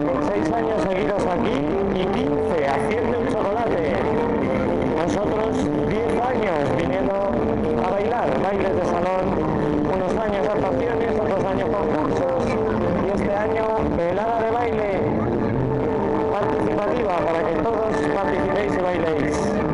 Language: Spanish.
6 años seguidos aquí y 15 haciendo el chocolate. Nosotros 10 años viniendo a bailar, bailes de salón, unos años actuaciones, otros años concursos y este año velada de baile participativa para que todos participéis y bailéis.